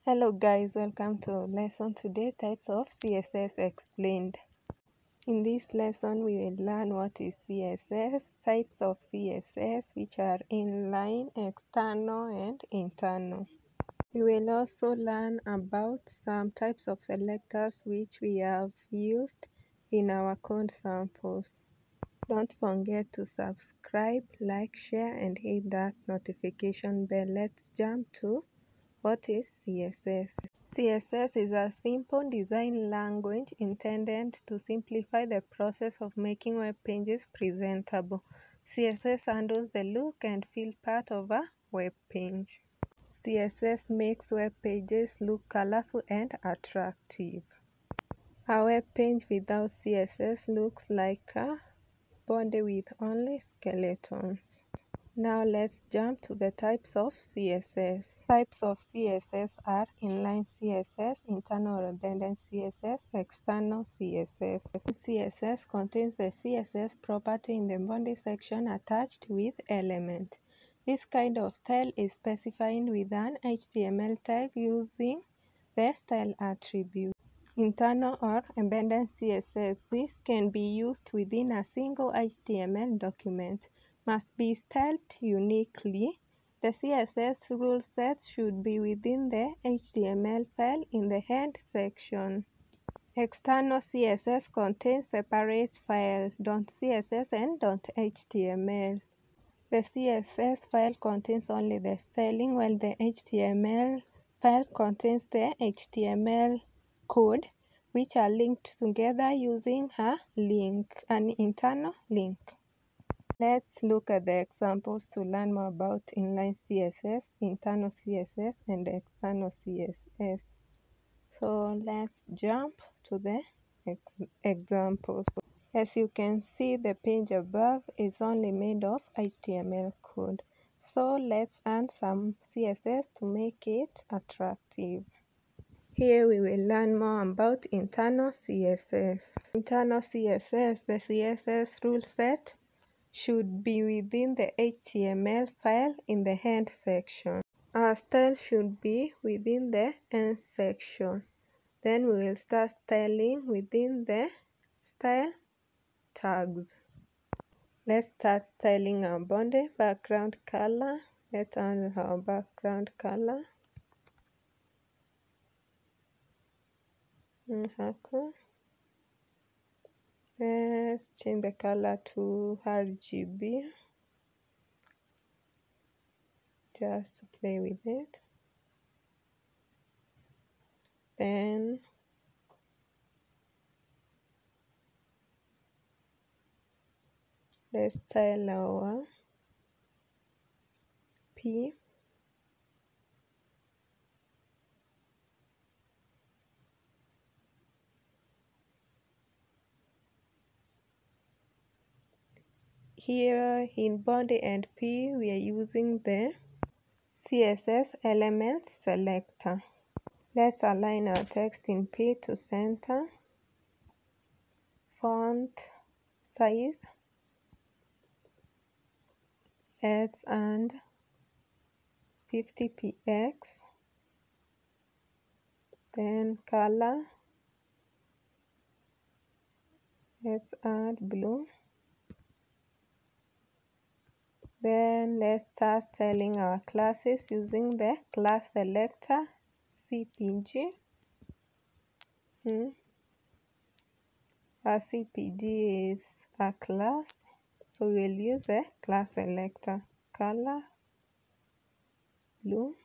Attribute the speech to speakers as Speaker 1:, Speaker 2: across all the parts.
Speaker 1: Hello guys, welcome to lesson today, types of CSS explained. In this lesson we will learn what is CSS, types of CSS which are inline, external and internal. We will also learn about some types of selectors which we have used in our code samples. Don't forget to subscribe, like, share and hit that notification bell. Let's jump to what is CSS? CSS is a simple design language intended to simplify the process of making web pages presentable. CSS handles the look and feel part of a web page. CSS makes web pages look colorful and attractive. A web page without CSS looks like a body with only skeletons. Now let's jump to the types of CSS. Types of CSS are inline CSS, internal redundant CSS, external CSS. CSS contains the CSS property in the body section attached with element. This kind of style is specified with an HTML tag using the style attribute. Internal or embedded CSS. This can be used within a single HTML document. Must be styled uniquely. The CSS rule set should be within the HTML file in the head section. External CSS contains separate files .css and .html. The CSS file contains only the styling, while the HTML file contains the HTML code, which are linked together using a link, an internal link. Let's look at the examples to learn more about inline CSS, internal CSS, and external CSS. So let's jump to the examples. As you can see, the page above is only made of HTML code. So let's add some CSS to make it attractive. Here we will learn more about internal CSS. Internal CSS, the CSS rule set should be within the HTML file in the head section. Our style should be within the end section. Then we will start styling within the style tags. Let's start styling our body. Background color. Let's add our background color. Let's change the color to RGB just to play with it. Then let's style our P. Here in body and P, we are using the CSS element selector. Let's align our text in P to center. Font size. Let's add 50 px. Then color. Let's add blue. Then let's start styling our classes using the class selector CPG. Our CPG is a class, so we will use the class selector. Color blue.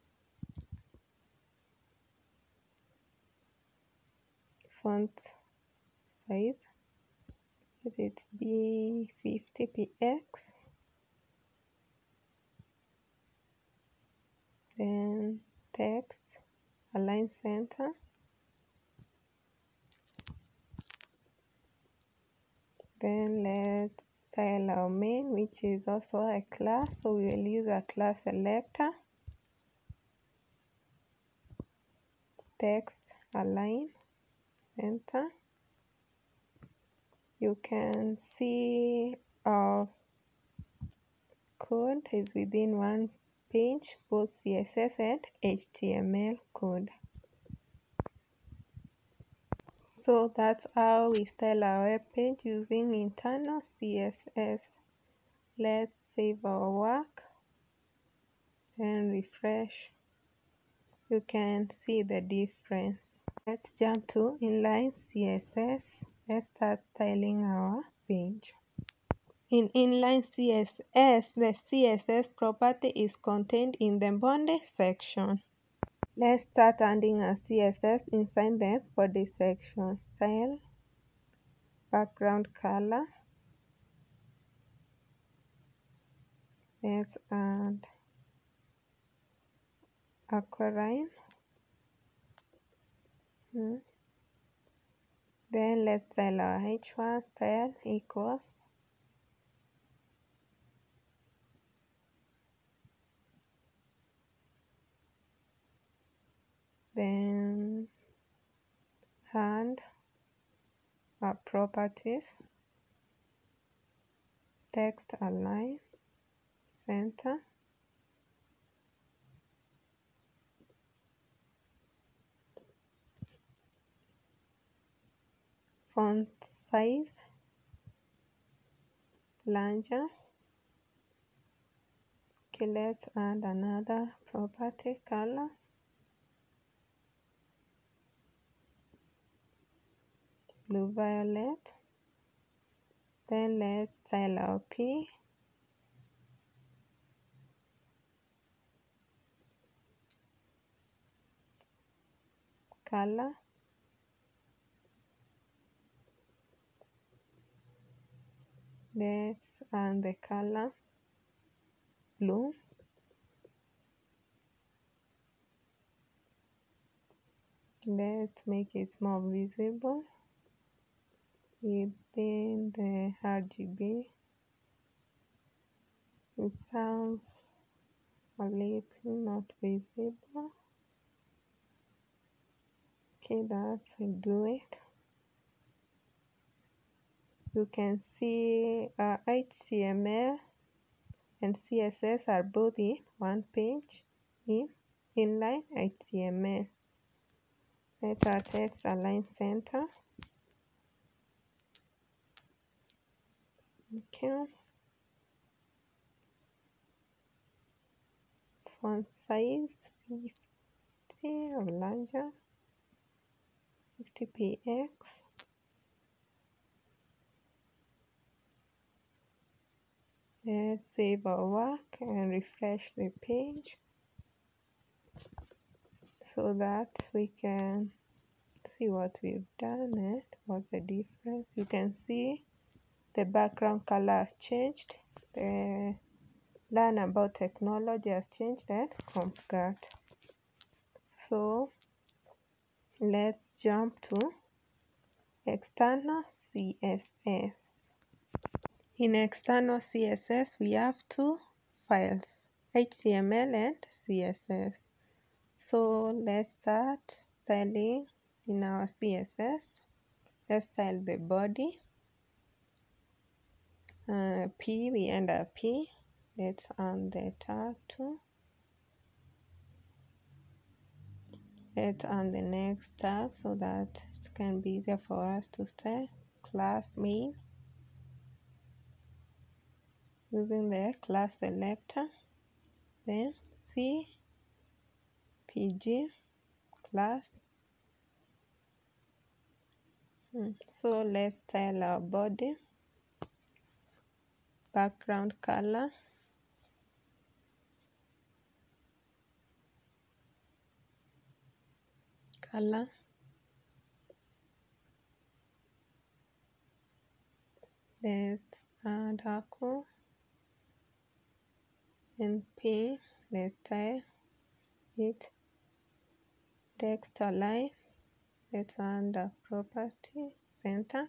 Speaker 1: Font size, let it be 50 px. Then text, align center. Then let's style our main, which is also a class, so we will use a class selector. Text, align center. You can see our code is within one page, both CSS and HTML code. So that's how we style our web page using internal CSS. Let's save our work and refresh. You can see the difference. Let's jump to inline CSS. Let's start styling our page. In inline CSS, the CSS property is contained in the body section. Let's start adding a CSS inside the body section. Style, background color. Let's add Aquarine. Then let's style our H1 style equals. Then add our properties. Text align, center. Font size, larger. Okay, let's add another property, color. Blue violet. Then let's style our P. Color. Let's add the color blue. Let's make it more visible within the RGB. It sounds a little not visible. Okay, that's will do it. You can see HTML and CSS are both in one page in inline HTML. Let our text align center. Okay. Font size 50 or larger, 50 px. Let's save our work and refresh the page so that we can see what we've done and what's the difference. You can see the background color has changed. The learn about technology has changed and CompuGuard. So let's jump to external CSS. In external CSS, we have two files, HTML and CSS. So let's start styling in our CSS. Let's style the body. P, we enter P. Let's add the tag too. Let's add the next tag so that it can be easier for us to style. Class main. Using the class selector. Then C, PG, class. So let's style our body. Background color. Color. Let's add aqua and P. Let's style it. Text align. Let's add a property center.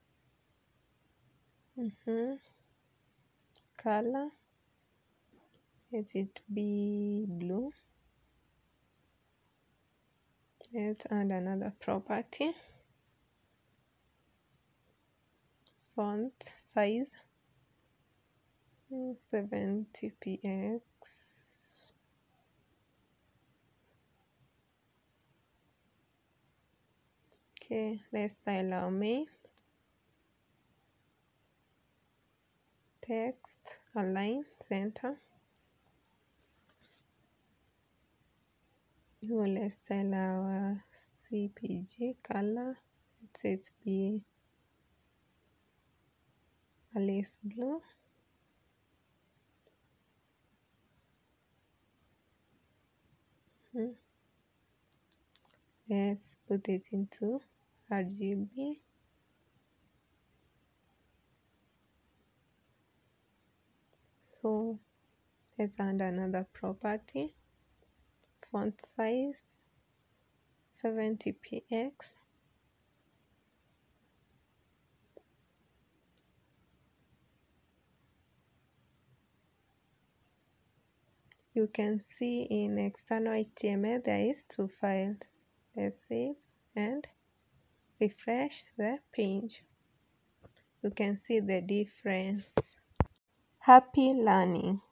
Speaker 1: Color. Let it be blue. Let's add another property. Font size 70 px. Okay, let's style our main. Text, align, center. Let's style our CPG color. Let it be Alice blue. Let's put it into RGB. So let's add another property. Font size 70px. You can see in external HTML there is 2 files. Let's save and refresh the page. You can see the difference. Happy learning!